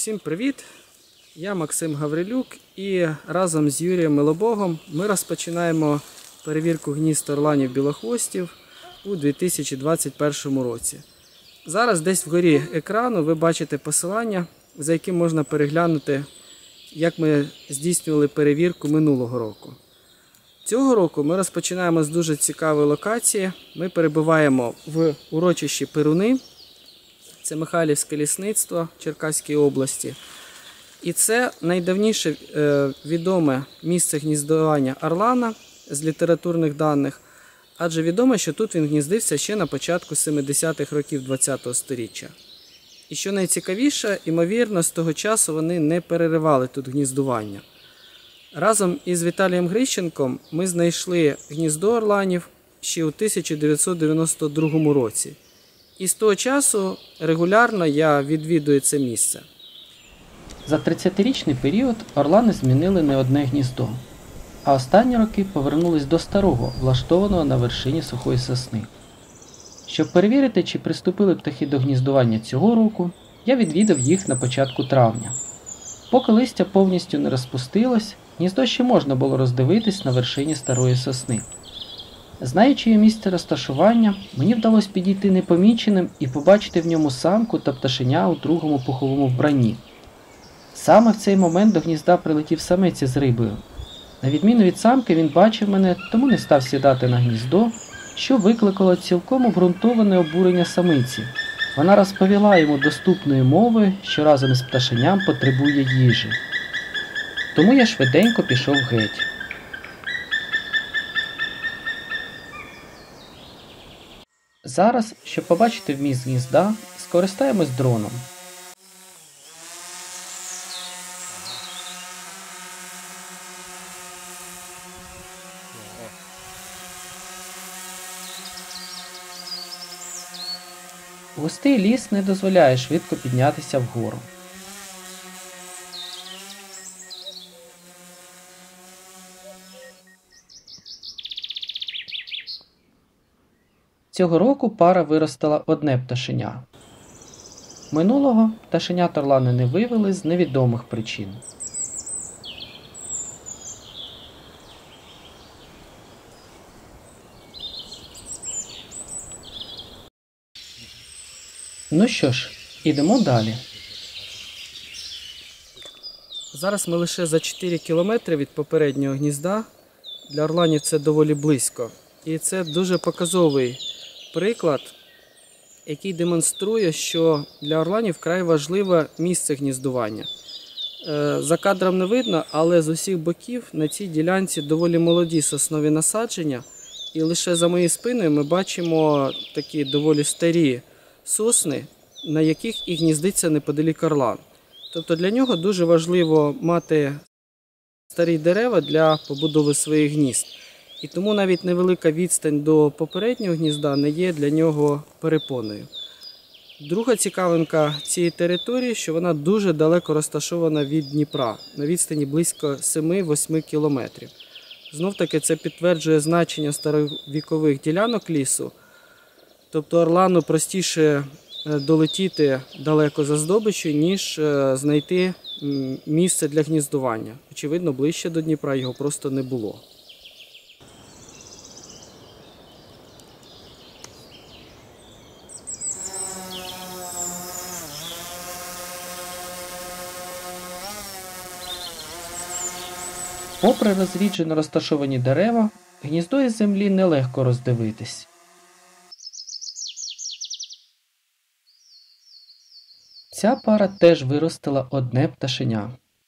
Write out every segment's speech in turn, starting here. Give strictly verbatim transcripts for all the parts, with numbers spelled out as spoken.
Усім привіт! Я Максим Гаврилюк і разом з Юрієм Милобогом ми розпочинаємо перевірку гнізд орланів-білохвостів у дві тисячі двадцять першому році. Зараз десь вгорі екрану ви бачите посилання, за яким можна переглянути, як ми здійснювали перевірку минулого року. Цього року ми розпочинаємо з дуже цікавої локації. Ми перебуваємо в урочищі Перуни. Це Михайлівське лісництво Черкаської області. І це найдавніше е, відоме місце гніздування орлана з літературних даних, адже відомо, що тут він гніздився ще на початку семидесятих років ХХ століття. І що найцікавіше, ймовірно, з того часу вони не переривали тут гніздування. Разом із Віталієм Грищенком ми знайшли гніздо орланів ще у тисяча дев'ятсот дев'яносто другому році. І з того часу регулярно я відвідую це місце. За тридцятирічний період орлани змінили не одне гніздо, а останні роки повернулись до старого, влаштованого на вершині сухої сосни. Щоб перевірити, чи приступили птахи до гніздування цього року, я відвідав їх на початку травня. Поки листя повністю не розпустилось, гніздо ще можна було роздивитись на вершині старої сосни. Знаючи її місце розташування, мені вдалося підійти непоміченим і побачити в ньому самку та пташеня у другому пуховому вбранні. Саме в цей момент до гнізда прилетів самець із рибою. На відміну від самки, він бачив мене, тому не став сідати на гніздо, що викликало цілком обґрунтоване обурення самиці. Вона розповіла йому доступною мовою, що разом із пташеням потребує їжі. Тому я швиденько пішов геть. Зараз, щоб побачити вміст гнізда, скористаємось дроном. Густий ліс не дозволяє швидко піднятися вгору. Цього року пара виростила одне пташеня. Минулого пташенят орлани не вивели з невідомих причин. Ну що ж, ідемо далі. Зараз ми лише за чотири кілометри від попереднього гнізда. Для орланів це доволі близько. І це дуже показовий приклад, який демонструє, що для орланів вкрай важливе місце гніздування. За кадром не видно, але з усіх боків на цій ділянці доволі молоді соснові насадження. І лише за моєю спиною ми бачимо такі доволі старі сосни, на яких і гніздиться неподалік орлан. Тобто для нього дуже важливо мати старі дерева для побудови своїх гнізд. І тому навіть невелика відстань до попереднього гнізда не є для нього перепоною. Друга цікавинка цієї території, що вона дуже далеко розташована від Дніпра, на відстані близько семи-восьми кілометрів. Знов-таки це підтверджує значення старовікових ділянок лісу. Тобто орлану простіше долетіти далеко за здобиччю, ніж знайти місце для гніздування. Очевидно, ближче до Дніпра його просто не було. Попри розріджено розташовані дерева, гніздо із землі нелегко роздивитись. Ця пара теж виростила одне пташеня.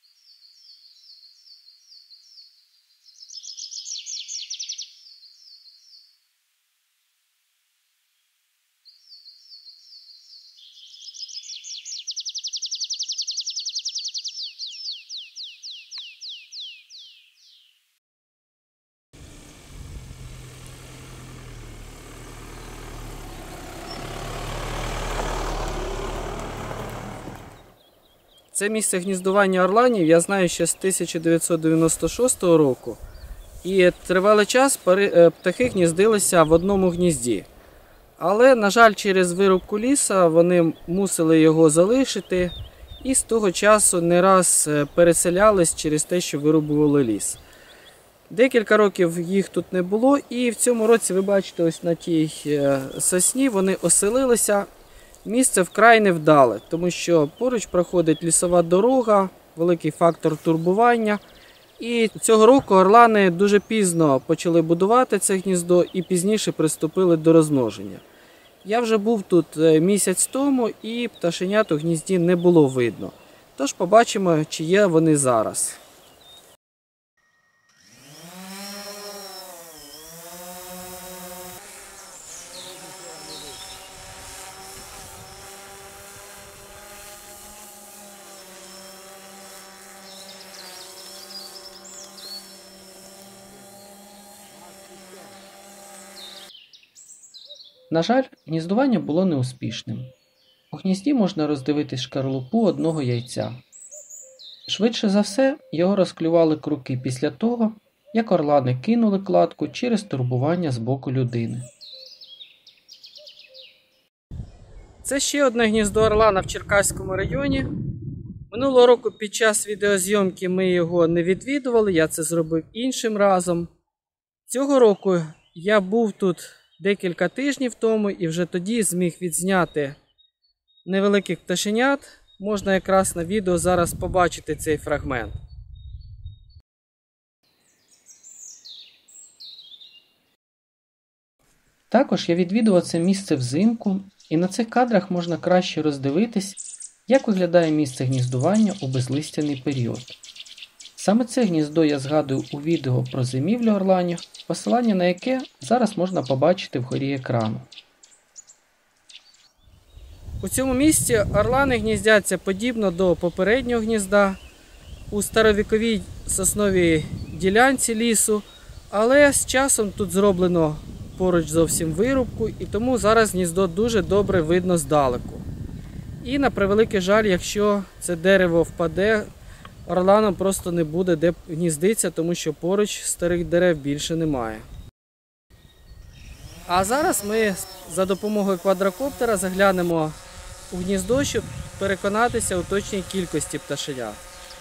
Це місце гніздування орланів я знаю ще з тисяча дев'ятсот дев'яносто шостого року. І тривалий час птахи гніздилися в одному гнізді. Але, на жаль, через вирубку лісу вони мусили його залишити і з того часу не раз переселялись через те, що вирубували ліс. Декілька років їх тут не було, і в цьому році, ви бачите, ось на тій сосні вони оселилися. Місце вкрай невдале, тому що поруч проходить лісова дорога, великий фактор турбування. І цього року орлани дуже пізно почали будувати це гніздо і пізніше приступили до розмноження. Я вже був тут місяць тому, і пташенят у гнізді не було видно. Тож побачимо, чи є вони зараз. На жаль, гніздування було неуспішним. У гнізді можна роздивитись шкарлупу одного яйця. Швидше за все, його розклювали круки після того, як орлани кинули кладку через турбування з боку людини. Це ще одне гніздо орлана в Черкаському районі. Минулого року під час відеозйомки ми його не відвідували, я це зробив іншим разом. Цього року я був тут декілька тижнів тому і вже тоді зміг відзняти невеликих пташенят. Можна якраз на відео зараз побачити цей фрагмент. Також я відвідував це місце взимку, і на цих кадрах можна краще роздивитись, як виглядає місце гніздування у безлистяний період. Саме це гніздо я згадую у відео про зимівлю орланів, посилання на яке зараз можна побачити вгорі екрану. У цьому місці орлани гніздяться подібно до попереднього гнізда, у старовіковій сосновій ділянці лісу, але з часом тут зроблено поруч зовсім вирубку, і тому зараз гніздо дуже добре видно здалеку. І на превеликий жаль, якщо це дерево впаде, орланам просто не буде де гніздитися, тому що поруч старих дерев більше немає. А зараз ми за допомогою квадрокоптера заглянемо у гніздо, щоб переконатися у точній кількості пташенят.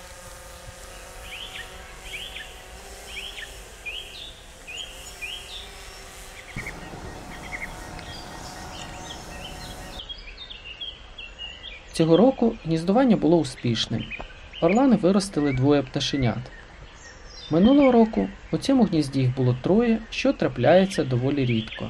Цього року гніздування було успішним. Орлани виростили двоє пташенят. Минулого року у цьому гнізді їх було троє, що трапляється доволі рідко.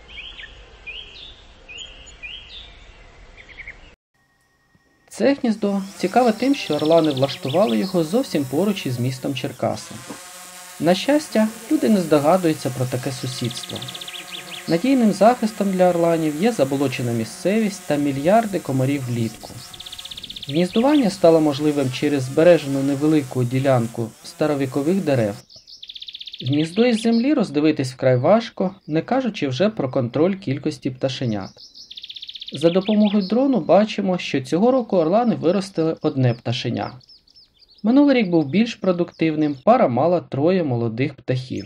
Це гніздо цікаве тим, що орлани влаштували його зовсім поруч із містом Черкаси. На щастя, люди не здогадуються про таке сусідство. Надійним захистом для орланів є заболочена місцевість та мільярди комарів влітку. Гніздування стало можливим через збережену невелику ділянку старовікових дерев. Гніздо із землі роздивитись вкрай важко, не кажучи вже про контроль кількості пташенят. За допомогою дрону бачимо, що цього року орлани виростили одне пташеня. Минулий рік був більш продуктивним, пара мала троє молодих птахів.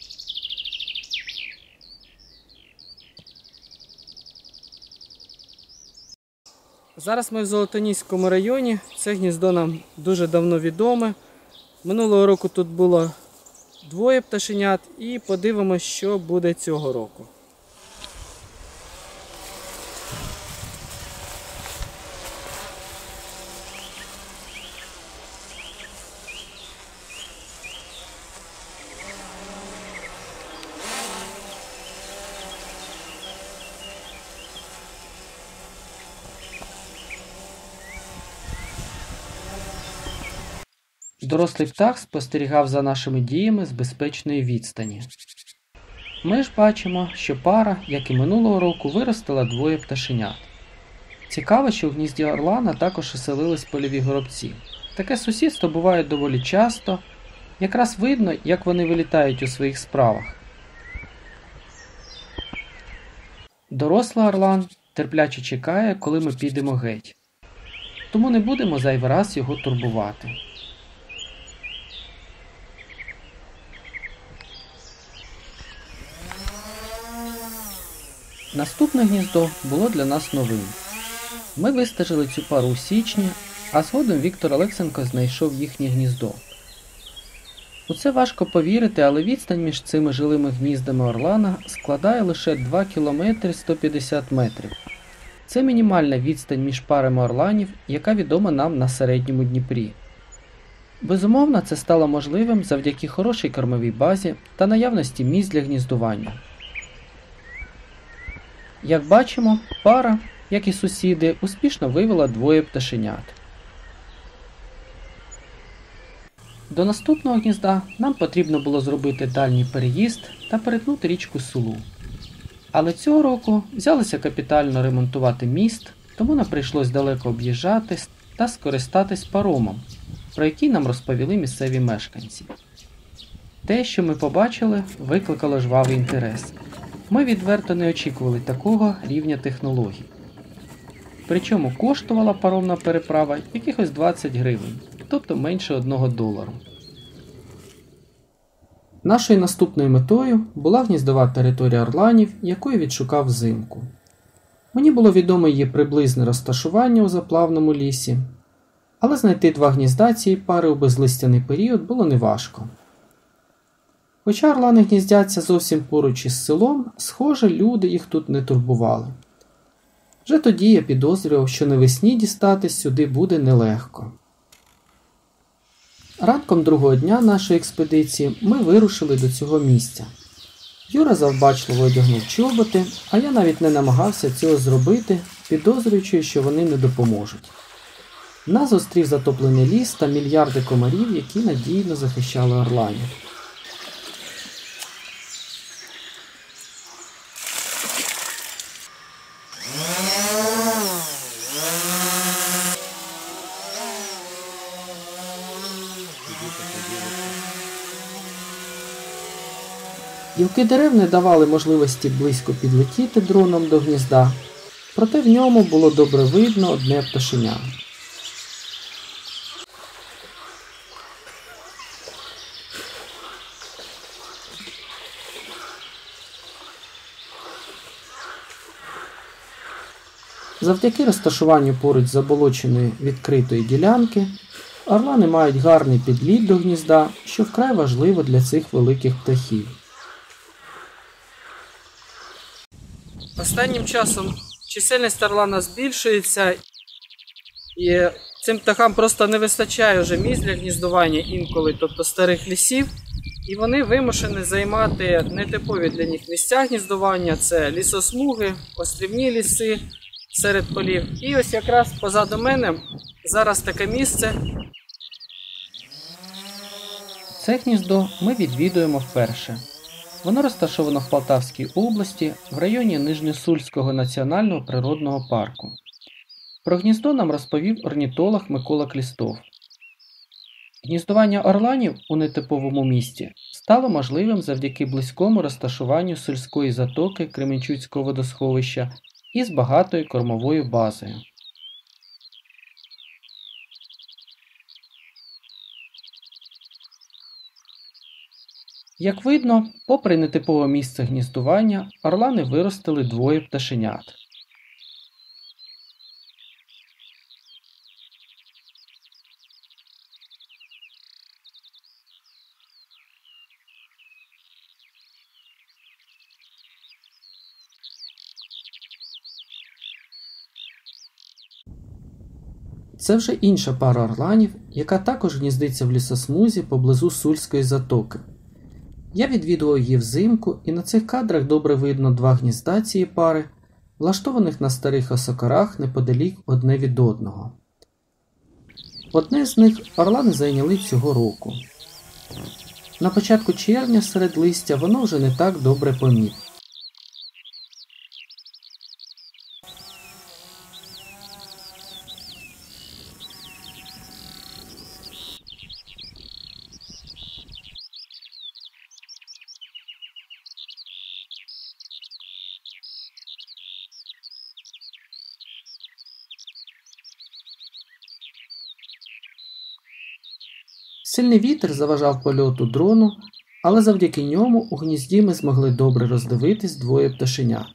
Зараз ми в Золотоніському районі, це гніздо нам дуже давно відоме. Минулого року тут було двоє пташенят і подивимося, що буде цього року. Дорослий птах спостерігав за нашими діями з безпечної відстані. Ми ж бачимо, що пара, як і минулого року, виростила двоє пташенят. Цікаво, що в гнізді орлана також оселились польові горобці. Таке сусідство буває доволі часто, якраз видно, як вони вилітають у своїх справах. Дорослий орлан терпляче чекає, коли ми підемо геть. Тому не будемо зайвий раз його турбувати. Наступне гніздо було для нас новим. Ми вистежили цю пару у січні, а згодом Віктор Олексенко знайшов їхнє гніздо. У це важко повірити, але відстань між цими жилими гніздами орлана складає лише два кілометри сто п'ятдесят метрів. Це мінімальна відстань між парами орланів, яка відома нам на середньому Дніпрі. Безумовно, це стало можливим завдяки хорошій кормовій базі та наявності місць для гніздування. Як бачимо, пара, як і сусіди, успішно вивела двоє пташенят. До наступного гнізда нам потрібно було зробити дальній переїзд та перетнути річку Сулу. Але цього року взялися капітально ремонтувати міст, тому нам прийшлось далеко об'їжджати та скористатись паромом, про який нам розповіли місцеві мешканці. Те, що ми побачили, викликало жвавий інтерес. Ми відверто не очікували такого рівня технологій. Причому коштувала паромна переправа якихось двадцять гривень, тобто менше одного долару. Нашою наступною метою була гніздова територія орланів, яку я відшукав взимку. Мені було відомо її приблизне розташування у заплавному лісі, але знайти два гнізда цієї пари у безлистяний період було неважко. Хоча орлани гніздяться зовсім поруч із селом, схоже, люди їх тут не турбували. Вже тоді я підозрював, що навесні дістатись сюди буде нелегко. Ранком другого дня нашої експедиції ми вирушили до цього місця. Юра завбачливо одягнув чоботи, а я навіть не намагався цього зробити, підозрюючи, що вони не допоможуть. Нас зустрів затоплений ліс та мільярди комарів, які надійно захищали орланів. Гілки дерев не давали можливості близько підлетіти дроном до гнізда, проте в ньому було добре видно одне пташеня. Завдяки розташуванню поруч заболоченої відкритої ділянки, орлани мають гарний підліт до гнізда, що вкрай важливо для цих великих птахів. Останнім часом чисельність орлана збільшується, і цим птахам просто не вистачає вже місць для гніздування інколи, тобто старих лісів, і вони вимушені займати нетипові для них місця гніздування, це лісосмуги, острівні ліси серед полів. І ось якраз позаду мене зараз таке місце. Це гніздо ми відвідуємо вперше. Воно розташовано в Полтавській області, в районі Нижньосульського національного природного парку. Про гніздо нам розповів орнітолог Микола Клістов. Гніздування орланів у нетиповому місці стало можливим завдяки близькому розташуванню сульської затоки Кременчуцького водосховища із багатою кормовою базою. Як видно, попри нетипове місце гніздування, орлани виростили двоє пташенят. Це вже інша пара орланів, яка також гніздиться в лісосмузі поблизу Сульської затоки. Я відвідував її взимку, і на цих кадрах добре видно два гнізда цієї пари, влаштованих на старих осокорах неподалік одне від одного. Одне з них орлани зайняли цього року. На початку червня серед листя воно вже не так добре помітно. Сильний вітер заважав польоту дрону, але завдяки ньому у гнізді ми змогли добре роздивитись двоє пташенят.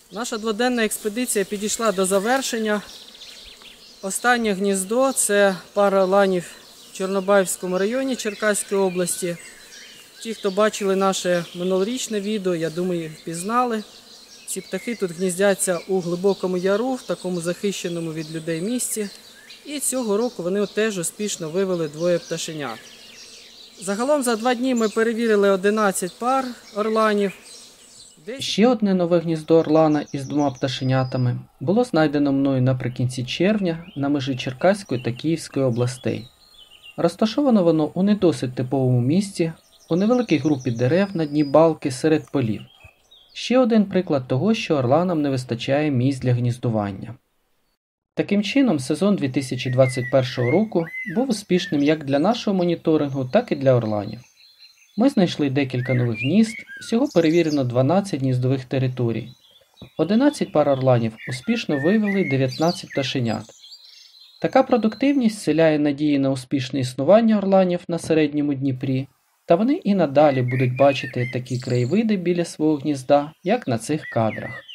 Наша дводенна експедиція підійшла до завершення. Останнє гніздо – це пара орланів в Чорнобаївському районі Черкаської області. Ті, хто бачили наше минулорічне відео, я думаю, впізнали. Ці птахи тут гніздяться у глибокому яру, в такому захищеному від людей місці. І цього року вони теж успішно вивели двоє пташенят. Загалом за два дні ми перевірили одинадцять пар орланів. Ще одне нове гніздо орлана із двома пташенятами було знайдено мною наприкінці червня на межі Черкаської та Київської областей. Розташовано воно у не досить типовому місці, у невеликій групі дерев на дні балки серед полів. Ще один приклад того, що орланам не вистачає місць для гніздування. Таким чином, сезон дві тисячі двадцять першого року був успішним як для нашого моніторингу, так і для орланів. Ми знайшли декілька нових гнізд, всього перевірено дванадцять гніздових територій. одинадцять пар орланів успішно вивели дев'ятнадцять пташенят. Така продуктивність вселяє надії на успішне існування орланів на середньому Дніпрі, та вони і надалі будуть бачити такі краєвиди біля свого гнізда, як на цих кадрах.